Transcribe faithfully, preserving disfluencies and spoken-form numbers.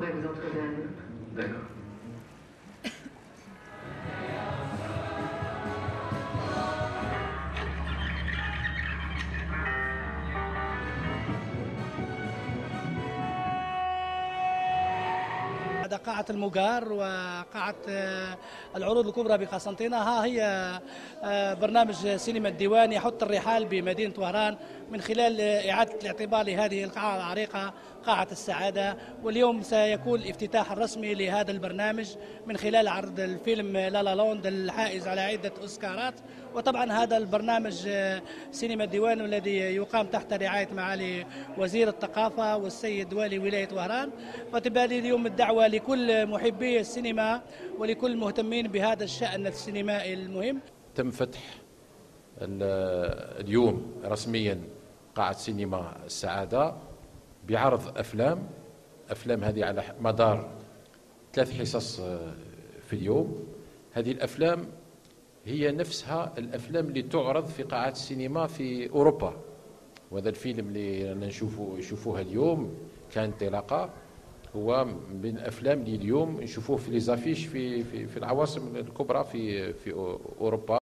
pourrais vous en trouver un autre. D'accord. قاعة المجار وقاعة العروض الكبرى بقسنطينة، ها هي برنامج سينما الديوان يحط الرحال بمدينة وهران من خلال إعادة الاعتبار لهذه القاعة العريقة قاعة السعادة. واليوم سيكون الافتتاح الرسمي لهذا البرنامج من خلال عرض الفيلم لا لا لاند الحائز على عدة أوسكارات. وطبعا هذا البرنامج سينما الديوان الذي يقام تحت رعاية معالي وزير الثقافة والسيد والي ولاية وهران. فتبالي اليوم الدعوة لكل محبي السينما ولكل المهتمين بهذا الشأن السينمائي المهم. تم فتح اليوم رسميا قاعة سينما السعادة بعرض أفلام أفلام هذه على مدار ثلاث حصص في اليوم. هذه الأفلام هي نفسها الأفلام اللي تعرض في قاعات السينما في أوروبا. وهذا الفيلم اللي نشوفه يشوفوها اليوم كان انطلاقة، هو من الأفلام اللي اليوم نشوفوه في ليزافيش في في في العواصم الكبرى في في أوروبا.